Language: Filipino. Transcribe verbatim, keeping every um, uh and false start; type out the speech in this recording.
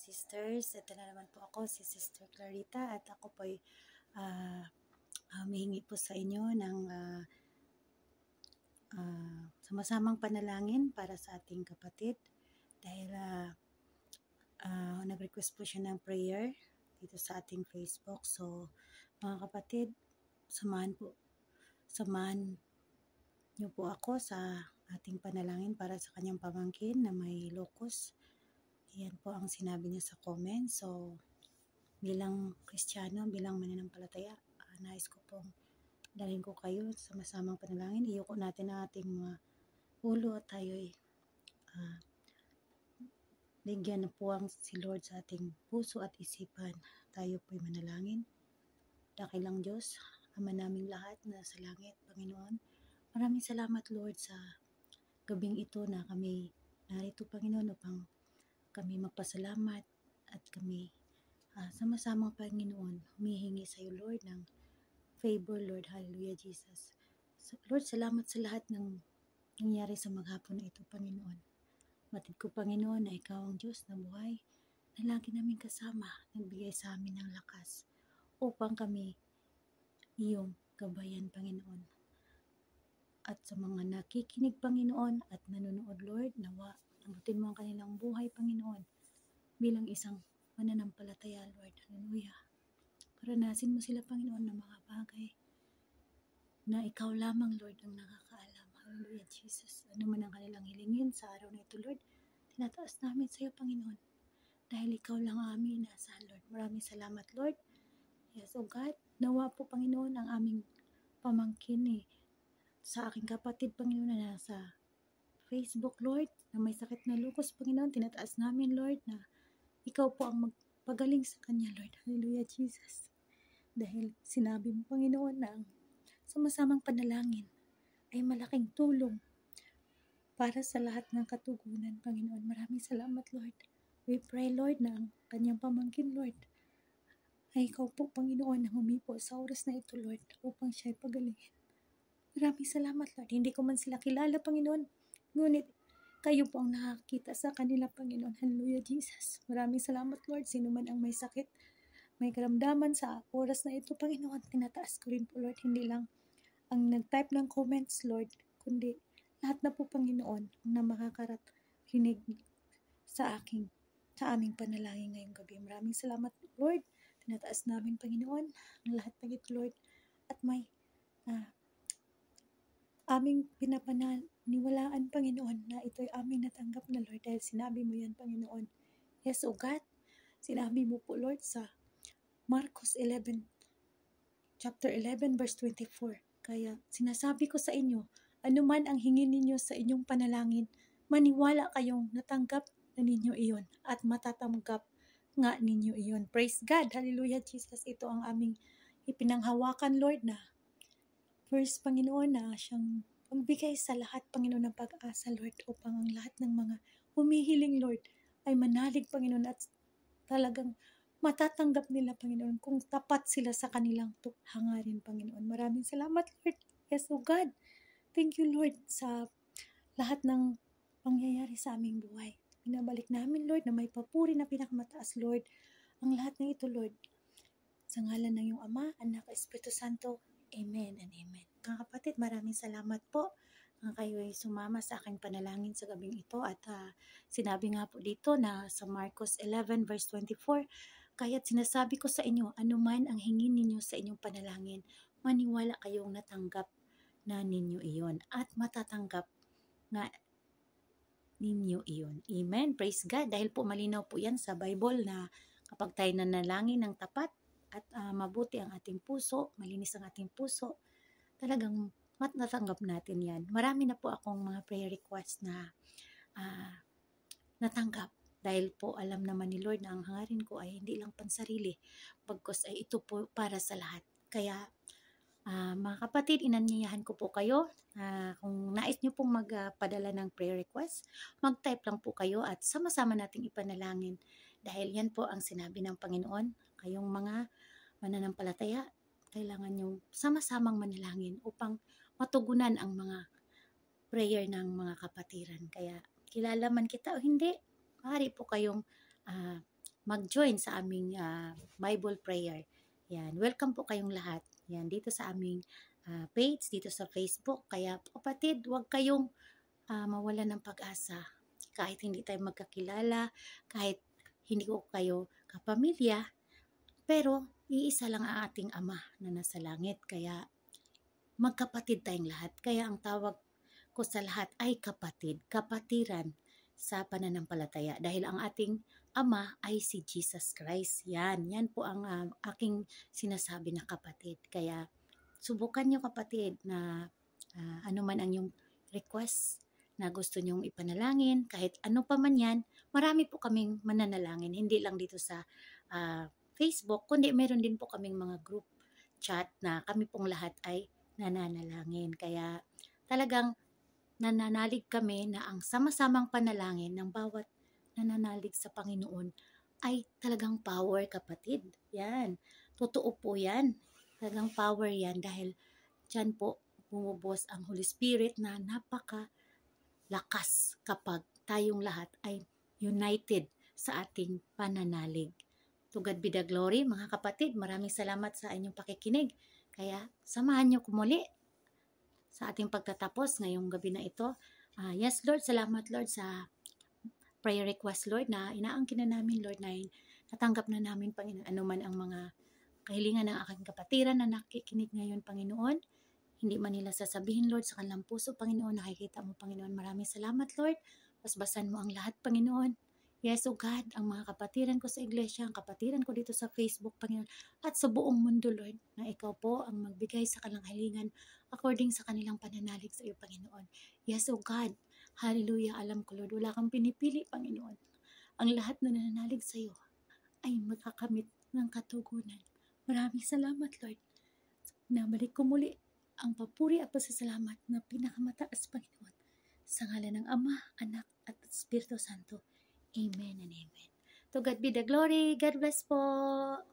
sisters. Ito na naman po ako, si Sister Clarita, at ako po ay uh, humihingi po sa inyo ng uh, uh, sama-samang panalangin para sa ating kapatid dahil uh, uh, nag-request po siya ng prayer dito sa ating Facebook. So mga kapatid, samahan po, samahan niyo po ako sa ating panalangin para sa kanyang pamangkin na may locus. Yan po ang sinabi niya sa comment. So, bilang Kristiyano, bilang mananampalataya, uh, nais ko pong dalhin ko kayo sa masamang panalangin. Iyuko natin ang ating mga ulo at tayo'y uh, bigyan na po ang si Lord sa ating puso at isipan. Tayo po'y manalangin. Dakilang Diyos, Ama naming lahat na sa langit, Panginoon. Maraming salamat, Lord, sa gabing ito na kami narito, Panginoon, upang kami magpasalamat at kami uh, sama-samang Panginoon humihingi sa iyo, Lord, ng favor, Lord. Hallelujah, Jesus. So, Lord, salamat sa lahat ng nangyari sa maghapon na ito, Panginoon. Matid ko, Panginoon, na ikaw ang Diyos na buhay na lagi namin kasama, nagbigay sa amin ng lakas upang kami iyong gabayan, Panginoon. At sa mga nakikinig, Panginoon, at nanonood, Lord, nawa abutin mo ang kanilang buhay, Panginoon, bilang isang mananampalataya, Lord. Hallelujah. Paranasin mo sila, Panginoon, ng mga bagay na ikaw lamang, Lord, ang nakakaalam. Hallelujah, Jesus. Ano man ang kanilang hilingin sa araw na ito, Lord, tinataas namin sa iyo, Panginoon, dahil ikaw lang ang aming inaasahan, Lord. Maraming salamat, Lord. Yes, oh God, nawa po, Panginoon, ang aming pamangkin eh, sa aking kapatid, Panginoon, na nasa Facebook, Lord, na may sakit na lupus, Panginoon, tinataas namin, Lord, na ikaw po ang magpagaling sa kanya, Lord. Hallelujah, Jesus. Dahil sinabi mo, Panginoon, na ang sama-samang panalangin ay malaking tulong para sa lahat ng katugunan, Panginoon. Maraming salamat, Lord. We pray, Lord, na ang kanyang pamangkin, Lord, ay ikaw po, Panginoon, na humipo sa oras na ito, Lord, upang siya ay pagalingin. Maraming salamat, Lord. Hindi ko man sila kilala, Panginoon, ngunit kayo po ang nakakita sa kanila, Panginoon. Hallelujah, Jesus. Maraming salamat, Lord. Sino man ang may sakit, may karamdaman sa oras na ito, Panginoon, tinataas ko rin po, Lord. Hindi lang ang nag-type ng comments, Lord, kundi lahat na po, Panginoon, na makakarinig sa aking, sa aming panalangin ngayong gabi. Maraming salamat, Lord. Tinataas namin, Panginoon, ang lahat ng ito, Lord. At may ah, aming pinapananiwalaan, Panginoon, na ito'y aming natanggap na, Lord, dahil sinabi mo yan, Panginoon. Yes, O God, sinabi mo po, Lord, sa Marcos eleven, chapter eleven, verse twenty-four. Kaya sinasabi ko sa inyo, anuman ang hingin ninyo sa inyong panalangin, maniwala kayong natanggap na ninyo iyon at matatanggap nga ninyo iyon. Praise God. Hallelujah, Jesus. Ito ang aming ipinanghawakan, Lord, na first, Panginoon, na siyang magbigay sa lahat, Panginoon, ng pag-asa, Lord, upang ang lahat ng mga humihiling, Lord, ay manalig, Panginoon, at talagang matatanggap nila, Panginoon, kung tapat sila sa kanilang hangarin, Panginoon. Maraming salamat, Lord. Yes, O God. Thank you, Lord, sa lahat ng pangyayari sa aming buhay. Pinabalik namin, Lord, na may papuri na pinakamataas, Lord, ang lahat ng ito, Lord. Sa ngalan ng iyong Ama, Anak, Espiritu Santo, Amen and Amen. Mga kapatid, maraming salamat po ang kayo ay sumama sa aking panalangin sa gabing ito. At uh, sinabi nga po dito na sa Marcos eleven verse twenty-four, kaya't sinasabi ko sa inyo, anuman ang hingin ninyo sa inyong panalangin, maniwala kayong natanggap na ninyo iyon at matatanggap nga ninyo iyon. Amen. Praise God. Dahil po malinaw po yan sa Bible na kapag tayo nanalangin ng tapat, at uh, mabuti ang ating puso, malinis ang ating puso, talagang matatanggap natin yan. Marami na po akong mga prayer requests na uh, natanggap. Dahil po alam naman ni Lord na ang hangarin ko ay hindi lang pansarili, bagkus ay ito po para sa lahat. Kaya uh, mga kapatid, inanyayahan ko po kayo, uh, kung nais nyo pong magpadala uh, ng prayer request, mag-type lang po kayo at sama-sama nating ipanalangin. Dahil yan po ang sinabi ng Panginoon, kayong mga mananampalataya, kailangan nyo sama-samang manalangin upang matugunan ang mga prayer ng mga kapatiran. Kaya kilala man kita o hindi, maaari po kayong uh, mag-join sa aming uh, Bible prayer. Yan, welcome po kayong lahat. Yan, dito sa aming uh, page, dito sa Facebook. Kaya kapatid, huwag kayong uh, mawalan ng pag-asa. Kahit hindi tayo magkakilala, kahit hindi ko kayo kapamilya, pero iisa lang ang ating Ama na nasa langit. Kaya magkapatid tayong lahat. Kaya ang tawag ko sa lahat ay kapatid, kapatiran sa pananampalataya. Dahil ang ating Ama ay si Jesus Christ. Yan, yan po ang uh, aking sinasabi na kapatid. Kaya subukan nyo kapatid na uh, ano man ang yung request na gusto nyong ipanalangin, kahit ano pa man yan, marami po kaming mananalangin. Hindi lang dito sa uh, Facebook, kundi meron din po kaming mga group chat na kami pong lahat ay nananalangin. Kaya talagang nananalig kami na ang sama-samang panalangin ng bawat nananalig sa Panginoon ay talagang power kapatid. Yan. Totoo po yan. Talagang power yan dahil dyan po bumubos ang Holy Spirit na napaka lakas kapag tayong lahat ay united sa ating pananalig. To God be the glory, mga kapatid. Maraming salamat sa inyong pakikinig. Kaya samahan niyo kumuli sa ating pagtatapos ngayong gabi na ito. Uh, yes, Lord, salamat, Lord, sa prayer request, Lord, na inaangkin na namin, Lord, na natanggap na namin, Panginoon, anuman ang mga kahilingan ng aking kapatiran na nakikinig ngayon, Panginoon. Hindi man nila sasabihin, Lord, sa kanilang puso, Panginoon, nakikita mo, Panginoon. Maraming salamat, Lord. Basbasan mo ang lahat, Panginoon. Yes, O God, ang mga kapatiran ko sa iglesia, ang kapatiran ko dito sa Facebook, Panginoon, at sa buong mundo, Lord, na ikaw po ang magbigay sa kanilang hilingan according sa kanilang pananalig sa iyo, Panginoon. Yes, O God, hallelujah, alam ko, Lord, wala kang pinipili, Panginoon. Ang lahat na nananalig sa iyo ay makakamit ng katugunan. Maraming salamat, Lord. Nabalik ko muli ang papuri at pasasalamat na pinakamataas, Panginoon. Sa ngalan ng Ama, Anak, at Espiritu Santo. Amen and amen. To God be the glory. God bless po.